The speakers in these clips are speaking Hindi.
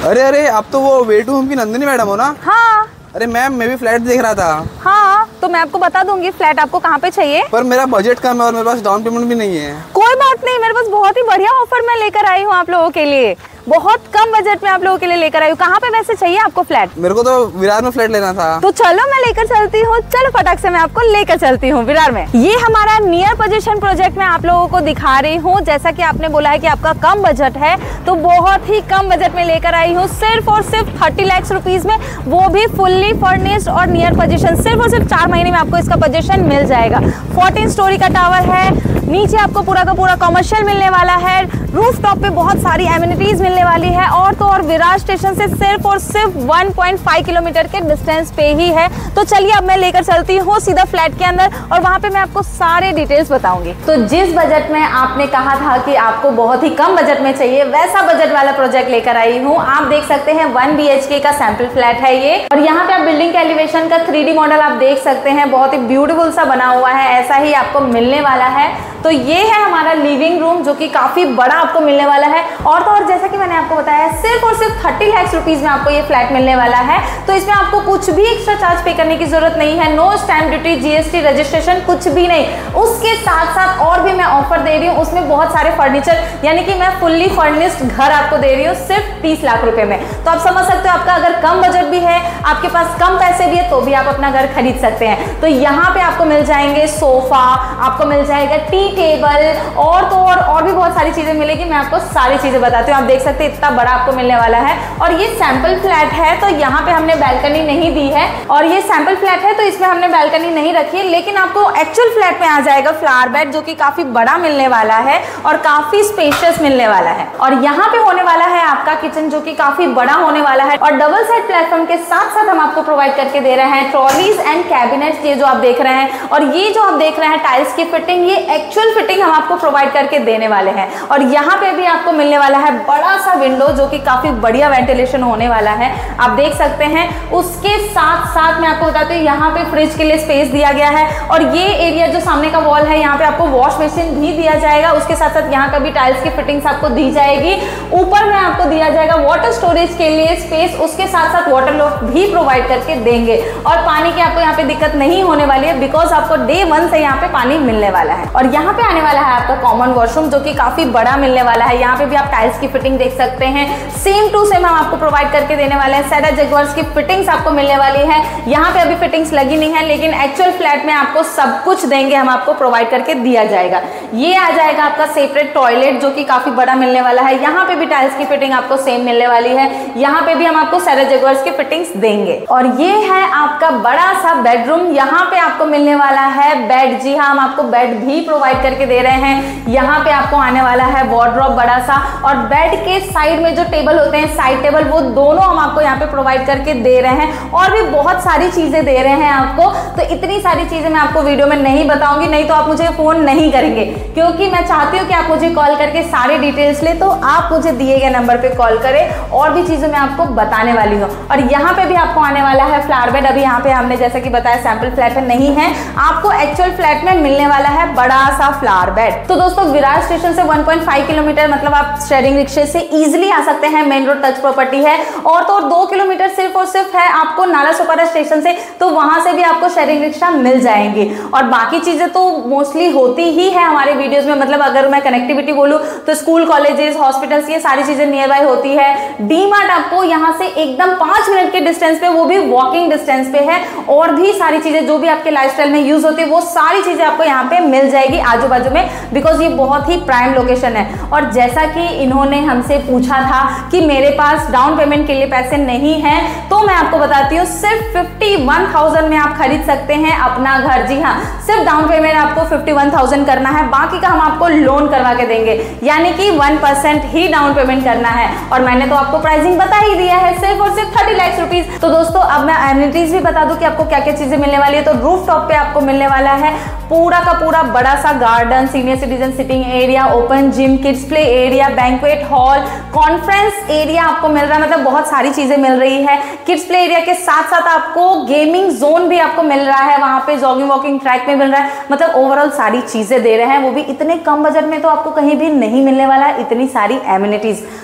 अरे अरे, आप तो वो वे टू होम की नंदिनी मैडम हो ना? हाँ। अरे मैम, मैं भी फ्लैट देख रहा था। हाँ, तो मैं आपको बता दूंगी फ्लैट आपको कहाँ पे चाहिए। पर मेरा बजट कम है और मेरे पास डाउन पेमेंट भी नहीं है। कोई बात नहीं, मेरे पास बहुत ही बढ़िया ऑफर मैं लेकर आई हूँ आप लोगों के लिए। बहुत कम बजट में आप लोगों के लिए लेकर आई हूँ। कहाँ पे वैसे चाहिए आपको फ्लैट? मेरे को तो विरार में फ्लैट लेना था। तो चलो मैं लेकर चलती हूँ। चलो फटाक से मैं आपको लेकर चलती हूँ विरार में। ये हमारा नियर पोजीशन प्रोजेक्ट में आप लोगों को दिखा रही हूँ। जैसा कि आपने बोला है कि आपका कम बजट है, तो बहुत ही कम बजट में लेकर आई हूँ। सिर्फ और सिर्फ 30 लाख रुपीज में, वो भी फुल्ली फर्निश्ड और नियर पोजीशन। सिर्फ और सिर्फ 4 महीने में आपको इसका पोजीशन मिल जाएगा। 14 स्टोरी का टावर है, नीचे आपको पूरा का पूरा कमर्शियल मिलने वाला है, रूफ टॉप पे बहुत सारी एमिनिटीज मिलने वाली है, और तो और विरार स्टेशन से सिर्फ और सिर्फ 1.5 किलोमीटर के डिस्टेंस पे ही है। तो चलिए अब मैं लेकर चलती हूँ सीधा फ्लैट के अंदर, और वहां पे मैं आपको सारे डिटेल्स बताऊंगी। तो जिस बजट में आपने कहा था कि आपको बहुत ही कम बजट में चाहिए, वैसा बजट वाला प्रोजेक्ट लेकर आई हूँ। आप देख सकते हैं 1 BHK का सैंपल फ्लैट है ये, और यहाँ पे आप बिल्डिंग के एलिवेशन का 3D मॉडल आप देख सकते हैं। बहुत ही ब्यूटीफुल सा बना हुआ है, ऐसा ही आपको मिलने वाला है। तो ये है हमारा लिविंग रूम, जो कि काफी बड़ा आपको मिलने वाला है। और तो और जैसा कि मैंने आपको बताया, सिर्फ और सिर्फ 30 लाख रुपीज में आपको ये फ्लैट मिलने वाला है। तो इसमें आपको कुछ भी एक्स्ट्रा चार्ज पे करने की जरूरत नहीं है। No stamp duty, GST registration, कुछ भी नहीं। उसके साथ साथ और भी मैं ऑफर दे रही हूँ, उसमें बहुत सारे फर्नीचर, यानी कि मैं फुल्ली फर्निश्ड घर आपको दे रही हूँ सिर्फ 30 लाख रुपए में। तो आप समझ सकते हो, आपका अगर कम बजट भी है, आपके पास कम पैसे भी है, तो भी आप अपना घर खरीद सकते हैं। तो यहाँ पे आपको मिल जाएंगे सोफा, आपको मिल जाएगा टी टेबल, और तो और भी बहुत सारी चीजें मिलेगी। मैं आपको सारी चीजें बताती हूँ। आप देख सकते हैं इतना बड़ा आपको मिलने वाला है, और ये सैंपल फ्लैट है, तो यहाँ पे हमने बैल्कनी नहीं दी है। और ये सैंपल फ्लैट है, तो इसमें हमने बैल्कनी नहीं रखी है, लेकिन आपको एक्चुअल फ्लैट में आ जाएगा फ्लावर बेड, जो कि काफी बड़ा मिलने वाला है और काफी स्पेशियस मिलने वाला है। और यहाँ पे होने वाला है आपका किचन, जो कि काफी बड़ा होने वाला है, और डबल साइड प्लेटफॉर्म के साथ साथ हम आपको प्रोवाइड करके दे रहे हैं ट्रॉलीज एंड कैबिनेट्स। ये जो आप देख रहे हैं, और ये जो आप देख रहे हैं टाइल्स की फिटिंग, ये एक्चुअल फिटिंग हम आपको प्रोवाइड करके देने वाले हैं। और यहाँ पे भी आपको मिलने वाला है बड़ा सा विंडो, जो कि काफी बढ़िया वेंटिलेशन होने वाला है, आप देख सकते हैं। उसके साथ साथ मैं आपको बताती हूँ, यहाँ पे फ्रिज के लिए स्पेस दिया गया है, और ये एरिया जो सामने का वॉल है, यहाँ पे आपको वॉश बेसिन भी दिया जाएगा। उसके साथ साथ यहाँ का भी टाइल्स की फिटिंग्स आपको दी जाएगी। ऊपर में आपको दिया जाएगा वाटर स्टोरेज के लिए स्पेस, उसके साथ साथ वाटर लॉक भी प्रोवाइड करके देंगे। और पानी की आपको यहाँ पे दिक्कत नहीं होने वाली है, बिकॉज आपको डे 1 से यहाँ पे पानी मिलने वाला है। और यहाँ पे आने वाला है आपका कॉमन वॉशरूम, जो कि काफी बड़ा मिलने वाला है। यहाँ पे भी आप टाइल्स की फिटिंग देख सकते हैं, सेम टू सेम हम आपको प्रोवाइड करके देने वाले हैं। सेरा जगुआर्स की फिटिंग्स आपको मिलने वाली है। यहाँ पे अभी फिटिंग्स लगी नहीं है, लेकिन एक्चुअल फ्लैट में आपको सब कुछ देंगे, हम आपको प्रोवाइड करके दिया जाएगा। ये आ जाएगा आपका सेपरेट टॉयलेट, जो कि काफी बड़ा मिलने वाला है। यहाँ पे भी टाइल्स की फिटिंग आपको सेम मिलने वाली है। यहाँ पे भी हम आपको सेरा जगुआर्स की फिटिंग्स देंगे। और ये है आपका बड़ा सा बेडरूम। यहाँ पे आपको मिलने वाला है बेड। जी हाँ, हम आपको बेड भी प्रोवाइड करके दे रहे हैं। यहाँ पे आपको आने वाला है वार्डरोब बड़ा सा, और बेड के साइड में जो टेबल होते हैं, साइड टेबल, वो दोनों हम आपको यहाँ पे प्रोवाइड करके दे रहे हैं। और भी बहुत सारी चीजें दे रहे हैं आपको। तो इतनी सारी चीजें मैं आपको वीडियो में नहीं बताऊंगी, नहीं तो आप मुझे फोन नहीं करेंगे, क्योंकि मैं चाहती हूँ कि आप मुझे कॉल करके सारे डिटेल्स ले। तो आप मुझे दिए गए नंबर पे कॉल करें, और भी चीजें मैं आपको बताने वाली हूँ। और यहाँ पे भी आपको आने वाला है फ्लावर बेड। अभी यहाँ पे हमने जैसा कि बताया सैंपल फ्लैट में नहीं है, आपको एक्चुअल फ्लैट में मिलने वाला है बड़ा सा फ्लावर बेड। तो दोस्तों, विरार स्टेशन से 1.5 किलोमीटर, मतलब आप शेयरिंग रिक्शे से इजीली आ सकते हैं। मेन रोड टच प्रॉपर्टी है। और तो और 2 किलोमीटर सिर्फ और सिर्फ है आपको नालासोपारा स्टेशन से, तो वहां से भी आपको शेयरिंग रिक्शा मिल जाएंगी। और बाकी चीजें तो मोस्टली होती ही है हमारे वीडियोस में। मतलब अगर मैं कनेक्टिविटी बोलूं तो स्कूल, कॉलेजेस, हॉस्पिटल्स, ये सारी चीजें नियर बाय होती है। डी मार्ट आपको यहाँ से एकदम 5 मिनट के डिस्टेंस पे, वो भी वॉकिंग डिस्टेंस पे है। और भी सारी चीजें जो भी आपके लाइफस्टाइल में यूज होती है, वो सारी चीजें आपको यहाँ पे मिल जाएगी आजू बाजू में, बिकॉज ये बहुत ही प्राइम लोकेशन है। और जैसा कि इन्होंने हमसे पूछा था कि मेरे पास डाउन पेमेंट के लिए पैसे नहीं है, तो मैं आपको बताती हूँ, सिर्फ 51,000 में आप खरीद सकते हैं अपना घर। जी हाँ, सिर्फ डाउन पेमेंट आपको 51,000 करना है, बाकी का हम आपको लोन करवा के देंगे, यानी कि 1% ही डाउन पेमेंट करना है। और मैंने तो आपको प्राइसिंग बता ही दिया है, सिर्फ और सिर्फ 30 लाख रुपीज। तो दोस्तों, अब मैं एमिनिटीज भी बता दूं कि आपको क्या क्या चीजें मिलने वाली है। तो रूफ टॉप पे आपको मिलने वाला है पूरा का पूरा बड़ा सा garden, senior citizen sitting area, open gym, kids play area, banquet hall, conference area आपको मिल रहा है। मतलब बहुत सारी चीजें मिल रही है। किड्स प्ले एरिया के साथ साथ आपको गेमिंग जोन भी आपको मिल रहा है, वहां पे जॉगिंग वॉकिंग ट्रैक में मिल रहा है। मतलब ओवरऑल सारी चीजें दे रहे हैं, वो भी इतने कम बजट में तो आपको कहीं भी नहीं मिलने वाला है, इतनी सारी एमिनिटीज।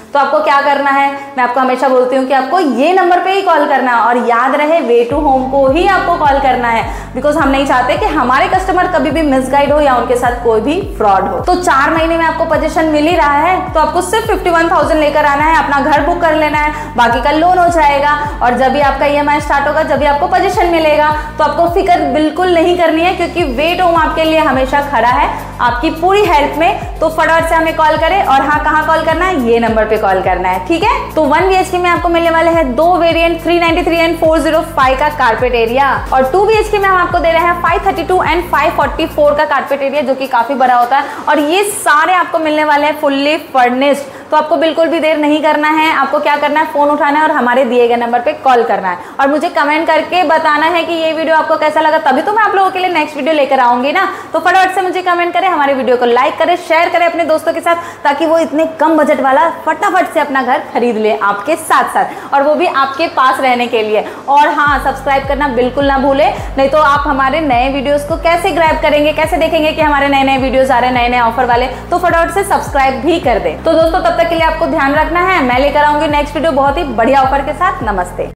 तो आपको क्या करना है, मैं आपको हमेशा बोलती हूँ कि आपको ये नंबर पे ही कॉल करना है, और याद रहे वे टू होम को ही आपको कॉल करना है, बिकॉज हम नहीं चाहते कि हमारे कस्टमर कभी भी मिसगाइड हो या उनके साथ कोई भी फ्रॉड हो। तो 4 महीने में आपको पोजीशन मिल ही रहा है, तो आपको सिर्फ 51,000 लेकर आना है, अपना घर बुक कर लेना है, बाकी का लोन हो जाएगा, और जब भी आपका EMI स्टार्ट होगा, जब भी आपको पोजीशन मिलेगा, तो आपको फिक्र बिल्कुल नहीं करनी है, क्योंकि वे टू होम आपके लिए हमेशा खड़ा है आपकी पूरी हेल्प में। तो फटाफट से हमें कॉल करें, और हाँ, कहाँ कॉल करना है, ये नंबर पे कॉल करना है, ठीक है। तो 1 BHK में आपको मिलने वाले हैं 2 वेरिएंट 393 एंड 405 का कारपेट एरिया, और 2 BHK में हम आपको दे रहे हैं 532 एंड 544 का कारपेट एरिया, जो कि काफी बड़ा होता है, और ये सारे आपको मिलने वाले हैं फुल्ली फर्निश्ड। तो आपको बिल्कुल भी देर नहीं करना है, आपको क्या करना है, फोन उठाना है और हमारे दिए गए नंबर पे कॉल करना है, और मुझे कमेंट करके बताना है कि ये वीडियो आपको कैसा लगा, तभी तो मैं आप लोगों के लिए नेक्स्ट वीडियो लेकर आऊंगी ना। तो फटाफट से मुझे कमेंट करें, हमारे वीडियो को लाइक करें, शेयर करें अपने दोस्तों के साथ, ताकि वो इतने कम बजट वाला फटाफट से अपना घर खरीद ले आपके साथ साथ, और वो भी आपके पास रहने के लिए। और हाँ, सब्सक्राइब करना बिल्कुल ना भूले, नहीं तो आप हमारे नए वीडियोस को कैसे ग्रैब करेंगे, कैसे देखेंगे कि हमारे नए नए वीडियोस आ रहे हैं, नए नए ऑफर वाले। तो फटाफट से सब्सक्राइब भी कर दें। तो दोस्तों, तब तक के लिए आपको ध्यान रखना है, मैं लेकर आऊंगी नेक्स्ट वीडियो बहुत ही बढ़िया ऑफर के साथ। नमस्ते।